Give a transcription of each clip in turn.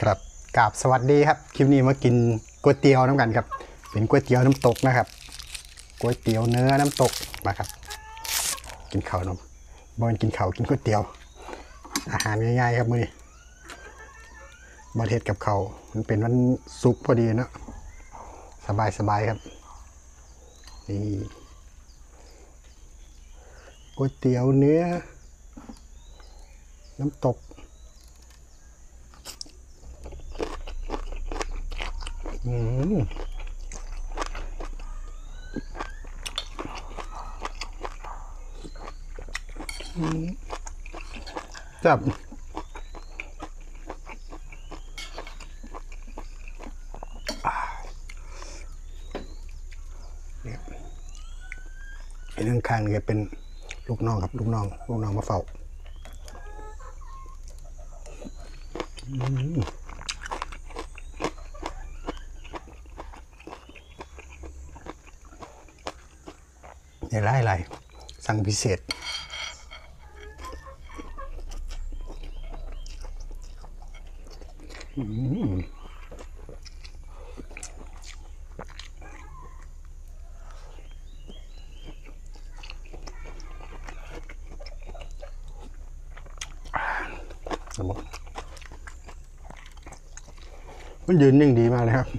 ครับกราบสวัสดีครับคลิปนี้มากินก๋วยเตี๋ยวน้ำกันครับเป็นก๋วยเตี๋ยวน้ำตกนะครับก๋วยเตี๋ยวเนื้อน้ำตกมาครับกินข้าวนมบอนกินข้าวกินก๋วยเตี๋ยวอาหารง่ายๆครับมื้อนี้บอเทศกับเขามันเป็นวันศุกร์พอดีเนาะสบายครับนี่ก๋วยเตี๋ยวเนื้อน้ำตกจับไอ้เรื่องข้างนี่เป็นลูกน้องครับลูกน้องมาเฝ้าเนี่ยไล่สั่งพิเศษมันยืนนิ่งดีมากเลยครับ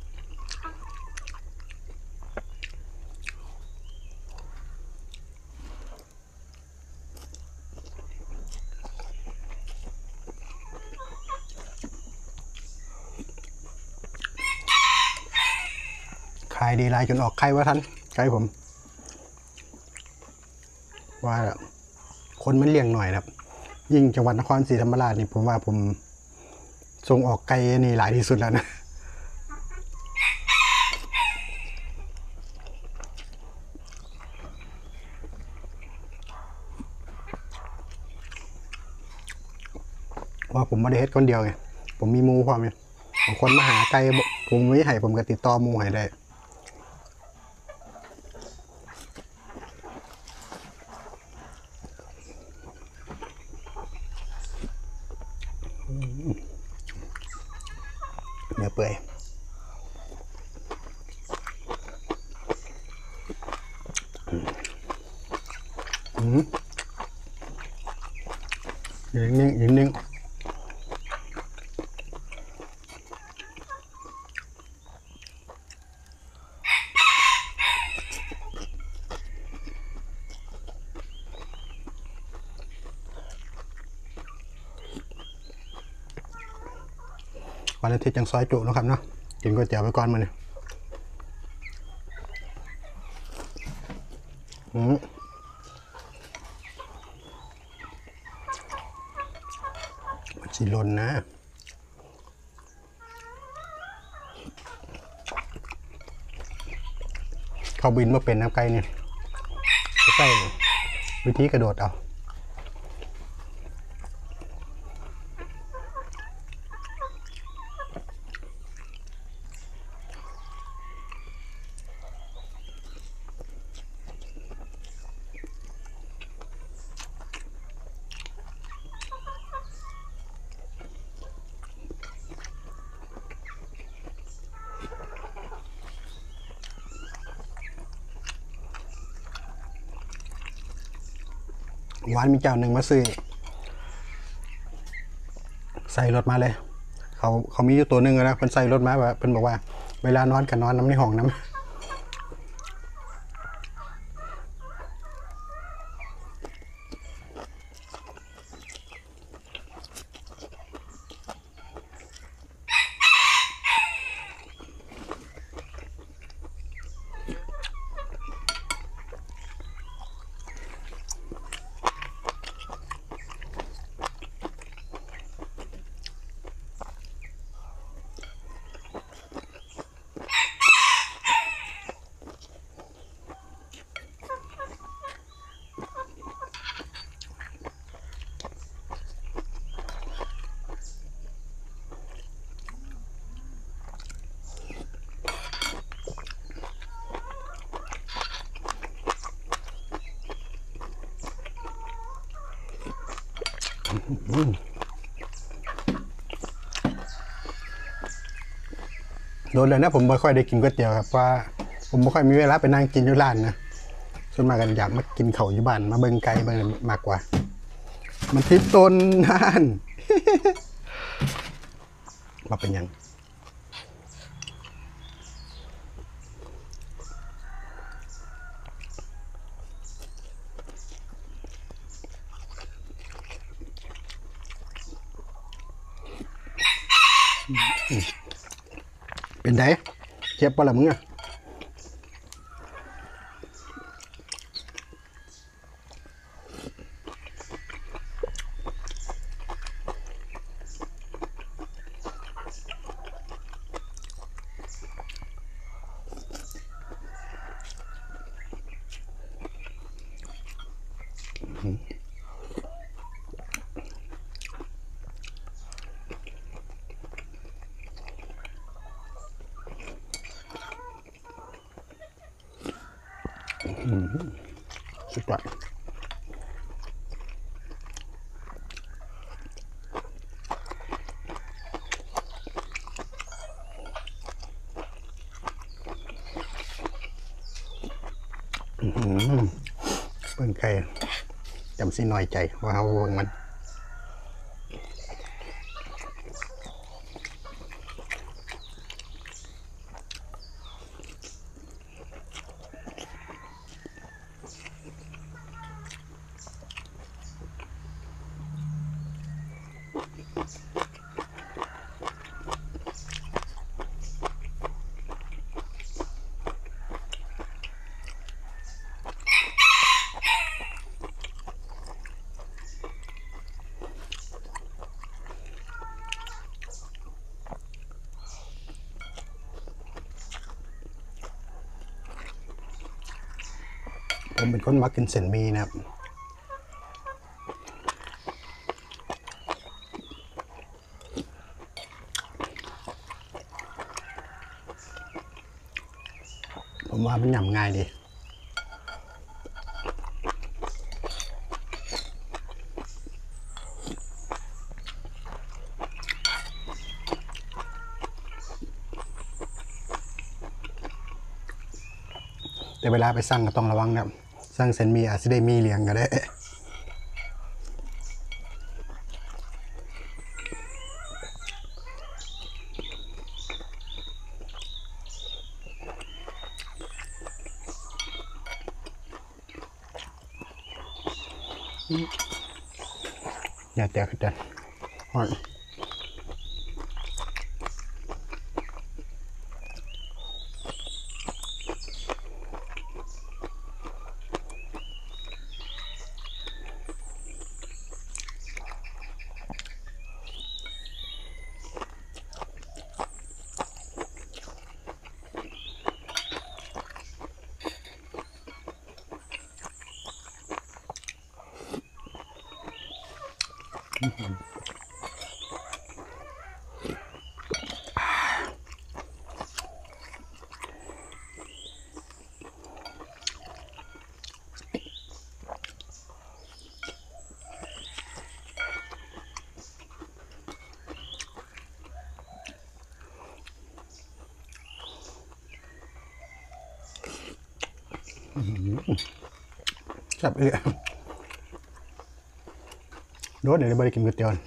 ขายดีลายจนออกไข่ว่าท่านไก่ผมว่าคนมันเลี้ยงหน่อยครับยิ่งจังหวัดนครศรีธรรมราชนี่ผมว่าผมส่งออกไก่นี่หลายที่สุดแล้วนะว่าผมไม่ได้เฮ็ดคนเดียวไงผมมีมูความเนี่ยบางคนมาหาไก่ผมไม่ให้ผมก็ติดต่อมูให้ได้เนื้อเปื่อยยิงนิ่งวันอาทิตย์ยังซอยจุนะครับเนาะกินก๋วยเตี๋ยวไปก่อนมาเนี่ยมันชิลนนะเขาบินมาเป็นน้ำไก่เนี่ยใกล้วิธีกระโดดเอาวันมีเจ้าหนึ่งมาซื้อใส่รถมาเลยเขามีอยู่ตัวหนึ่งนะเพิ่นใส่รถมาแบบเพิ่นบอกว่าเวลานอนกันนอนน้ำในห้องน้ำดนเลยนะผมไม่ค่อยได้กินก๋วยเตี๋ยวครับเพราะผมไม่ค่อยมีเวลาไปนั่งกินอยู่ร้านนะส่วนมากกันอยากมากินข้าวอยู่บ้านมาเบิ่งไก่เบิ่งมากกว่ามันทิพต้นนั่น มาเป็นยังเป็นไงเจ็บปะล่ะมึงอะสุดยอดเปิ้งไก่จำสิน้อยใจว่าเขาวงมันผมเป็นคนมักกินเส้นหมี่นะครับผมว่ามันหยำง่ายดีแต่เวลาไปสั่งก็ต้องระวังนะครับสั่งเส้นหมี่อาจจะได้มีเหลียงก็ได้อย่าแตกกันจับเอื้อโดนเดี๋ยวบริกินก๋วยเตี๋ยว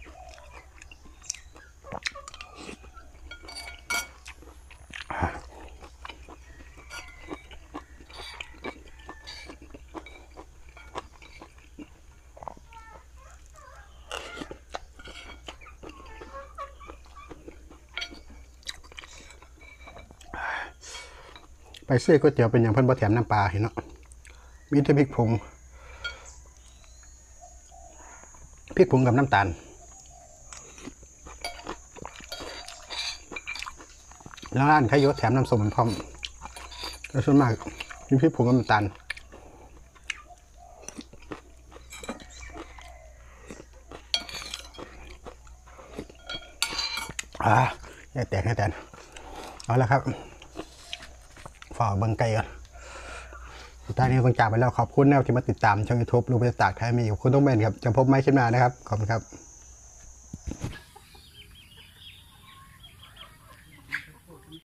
ไปซื้อก๋วยเตี๋ยวเป็นอย่างเพิ่นบ่แถมน้ำปลาเห็นเนาะมีแต่พริกผงกับน้ำตาลแล้วร้านขายโยแถมน้ำส้มพร้อมแล้วส่วนมากมีพริกผงกับน้ำตาลอย่าแตกให้แตนเอาละครับฝากเบิ่งไก่ก่อนสุดท้ายนี้ต้องจากไปแล้วขอบคุณนะครับที่มาติดตามช่อง YouTube ลูกไปตากไทยมีขอบคุณทุกเมนครับจะพบไม่คลิปหน้านะครับขอบคุณครับ